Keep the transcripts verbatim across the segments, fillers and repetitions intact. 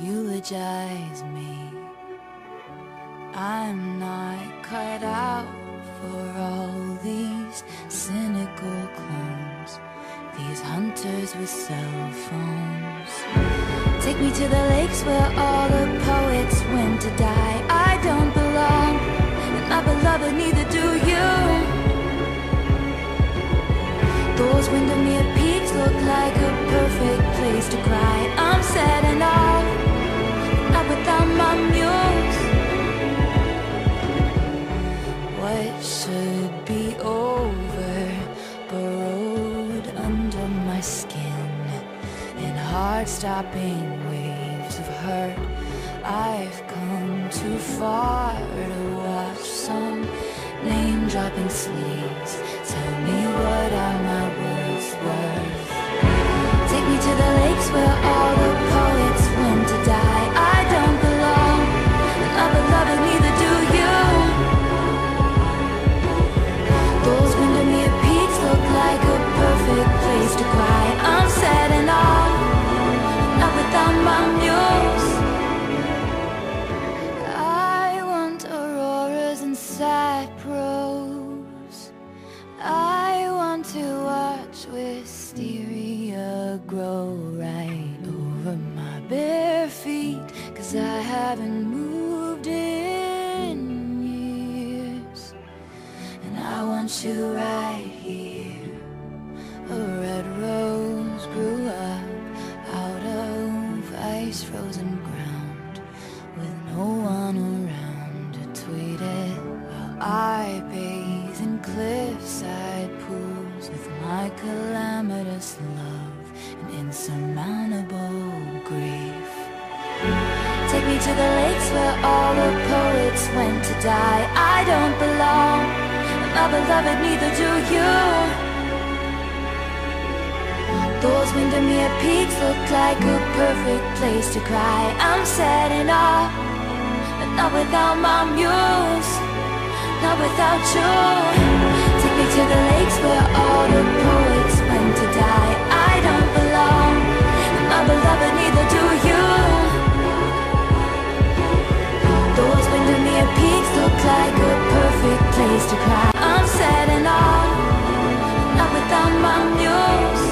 eulogize me. I'm not cut out for all these cynical clones, these hunters with cell phones. Take me to the lakes where all the poets went to die. I don't belong, and my beloved, neither do you. Those Windermere peaks look like a perfect place to cry. I'm sad and off, not without my muse. What should be over, burrowed under my skin, in heart-stopping waves of hurt. I've come too far to watch some name-dropping sleeves tell me what are my words worth. Take me to the lakes where all the poets went to die. I don't belong, and my beloved, neither do you. Those Windermere peaks look like a perfect place to cry. I'm sad and off, not without my muse. I want auroras and sapros. I want to watch wisteria grow right over my bare feet, 'cause I haven't moved in years. And I want you right here. A red rose grew up out of ice-frozen ground, with no one around to tweet it, while I bathe in cliffside pools with my calamitous love and insurmountable grief. Take me to the lakes where all the poets went to die. I don't belong, and my beloved, neither do you. Those Windermere peaks look like a perfect place to cry. I'm sad and off, but not without my muse, not without you. Take me to the lakes where all the poets went to die. I don't belong, and my beloved, neither do you. Those Windermere peaks look like a perfect place to cry. I'm sad and off, not without my muse.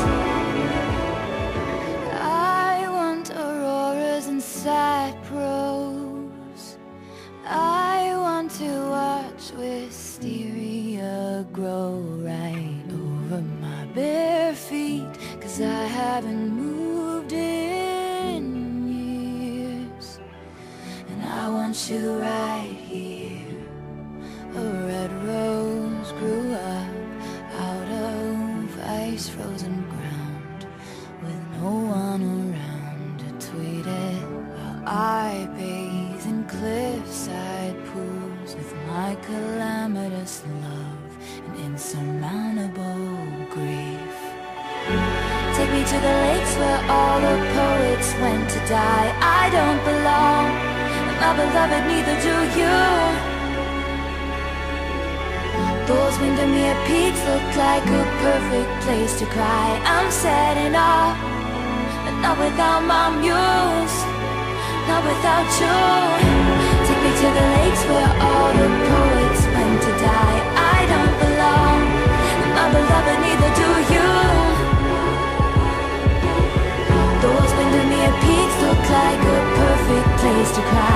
I want auroras and sapros. I want to watch wisteria grow right over my bare feet, 'cause I haven't moved in years. And I want you right here. A red rose grew up out of ice-frozen ground, with no one around to tweet it, while I bathe in cliffside pools with my calamitous love and insurmountable grief. Take me to the lakes where all the poets went to die. I don't belong, and my beloved, neither do you. Those Windermere peaks look like a perfect place to cry. I'm sad and off, but not without my muse, not without you. Take me to the lakes where all the poets went to die. I don't belong, and my beloved, neither do you. Those Windermere peaks look like a perfect place to cry.